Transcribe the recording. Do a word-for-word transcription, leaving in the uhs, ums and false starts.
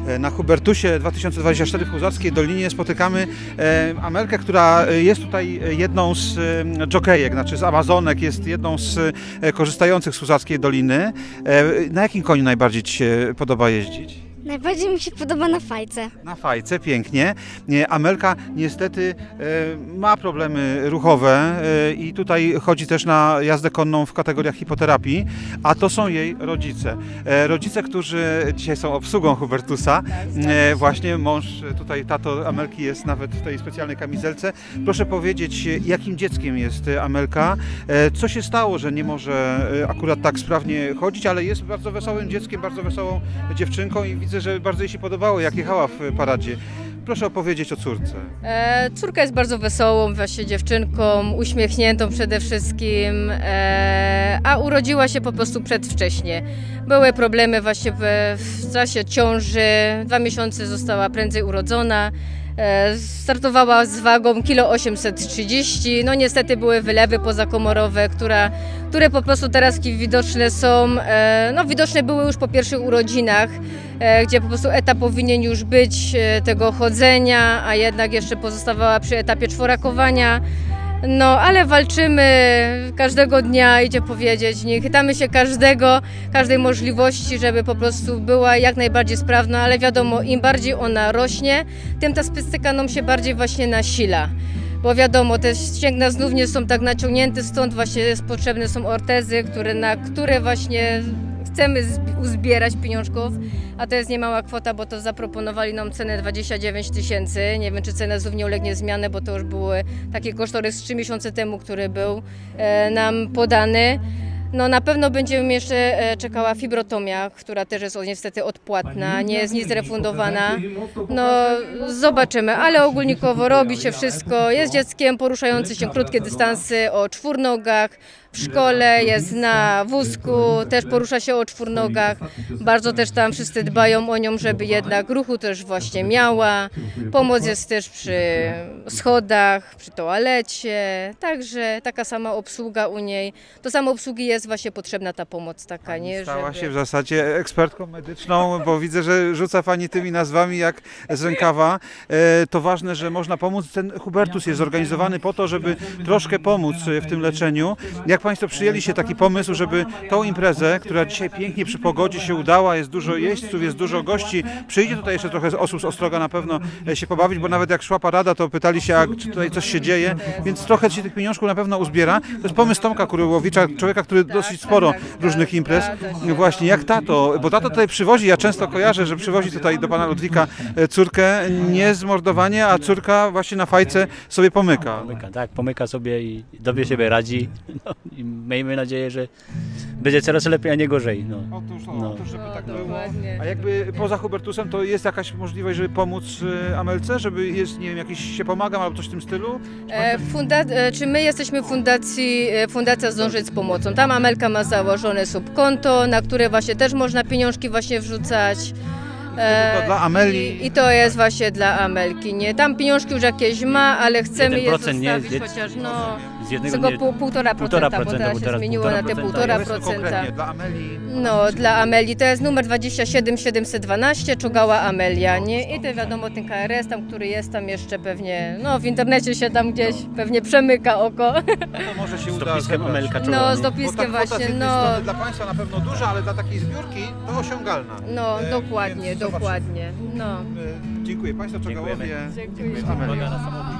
Na Hubertusie dwa tysiące dwudziestym czwartym w Huzarskiej Dolinie spotykamy Amelkę, która jest tutaj jedną z dżokejek, znaczy z Amazonek, jest jedną z korzystających z Huzarskiej Doliny. Na jakim koniu najbardziej Ci się podoba jeździć? Najbardziej mi się podoba na fajce. Na fajce, pięknie. Amelka niestety ma problemy ruchowe i tutaj chodzi też na jazdę konną w kategoriach hipoterapii, a to są jej rodzice. Rodzice, którzy dzisiaj są obsługą Hubertusa. Właśnie mąż, tutaj tato Amelki jest nawet w tej specjalnej kamizelce. Proszę powiedzieć, jakim dzieckiem jest Amelka? Co się stało, że nie może akurat tak sprawnie chodzić, ale jest bardzo wesołym dzieckiem, bardzo wesołą dziewczynką i widzę, że bardzo jej się podobało, jak jechała w paradzie. Proszę opowiedzieć o córce. E, córka jest bardzo wesołą właśnie dziewczynką, uśmiechniętą przede wszystkim, e, a urodziła się po prostu przedwcześnie. Były problemy właśnie w, w czasie ciąży, dwa miesiące została prędzej urodzona. Startowała z wagą kilo osiemset trzydzieści, no niestety były wylewy pozakomorowe, która, które po prostu teraz widoczne są, no widoczne były już po pierwszych urodzinach, gdzie po prostu etap powinien już być tego chodzenia, a jednak jeszcze pozostawała przy etapie czworakowania. No, ale walczymy każdego dnia, idzie powiedzieć, nie chytamy się każdego, każdej możliwości, żeby po prostu była jak najbardziej sprawna, ale wiadomo, im bardziej ona rośnie, tym ta specyfika nam się bardziej właśnie nasila. Bo wiadomo, te ścięgna znów nie są tak naciągnięte, stąd właśnie jest, potrzebne są ortezy, które, na które właśnie chcemy uzbierać pieniążków, a to jest niemała kwota, bo to zaproponowali nam cenę dwadzieścia dziewięć tysięcy. Nie wiem, czy cena znów nie ulegnie zmianie, bo to już były takie kosztorys trzy miesiące temu, który był e, nam podany. No na pewno będziemy jeszcze czekała fibrotomia, która też jest niestety odpłatna, nie jest nic refundowana. No zobaczymy, ale ogólnikowo robi się wszystko. Jest dzieckiem poruszającym się krótkie dystanse o czwórnogach. W szkole jest na wózku, też porusza się o czwórnogach. Bardzo też tam wszyscy dbają o nią, żeby jednak ruchu też właśnie miała. Pomoc jest też przy schodach, przy toalecie, także taka sama obsługa u niej. Do samej obsługi jest właśnie potrzebna ta pomoc taka, nie? Stała żeby... się w zasadzie ekspertką medyczną, bo widzę, że rzuca Pani tymi nazwami jak z rękawa. To ważne, że można pomóc. Ten Hubertus jest zorganizowany po to, żeby troszkę pomóc w tym leczeniu. Jak Państwo przyjęli się taki pomysł, żeby tą imprezę, która dzisiaj pięknie przy pogodzie się udała, jest dużo jeźdźców, jest dużo gości, przyjdzie tutaj jeszcze trochę osób z Ostroga na pewno się pobawić, bo nawet jak szła parada, to pytali się, a czy tutaj coś się dzieje, więc trochę się tych pieniążków na pewno uzbiera. To jest pomysł Tomka Kuryłowicza, człowieka, który dosyć sporo różnych imprez. Właśnie, jak tato, bo tato tutaj przywozi, ja często kojarzę, że przywozi tutaj do pana Ludwika córkę, nie zmordowanie, a córka właśnie na fajce sobie pomyka. Pomyka, tak, pomyka sobie i dobrze sobie radzi. No, i miejmy nadzieję, że będzie coraz lepiej, a nie gorzej. No. Otóż, no. otóż żeby tak no, było. dokładnie. A jakby poza Hubertusem to jest jakaś możliwość, żeby pomóc Amelce, żeby jest, nie wiem, jakiś się pomagam albo coś w tym stylu? E, funda czy my jesteśmy fundacji, Fundacja Zdążyć z Pomocą. Tam Amelka ma założone subkonto, na które właśnie też można pieniążki właśnie wrzucać. To dla Ameli. I, I to jest właśnie dla Amelki, nie? Tam pieniążki już jakieś ma, ale chcemy je zostawić, nie, chociaż no z jednego, tego nie, pół, półtora procenta, bo teraz się zmieniło na te półtora procenta. Konkretnie dla Ameli. No, dla Ameli to jest numer dwadzieścia siedem siedemset dwanaście, Czogała Amelia, nie? I to wiadomo, ten K R S tam, który jest tam jeszcze pewnie, no w internecie się tam gdzieś pewnie przemyka oko. No to może się z uda dopiskiem zebrać. Amelka Czogała. No, z dopiskiem właśnie, no. Dla Państwa na pewno duża, ale dla takiej zbiórki to osiągalna. No, E, dokładnie, dokładnie. No. Dziękuję Państwu, Czogałowie. Dziękuję. Z Amelią.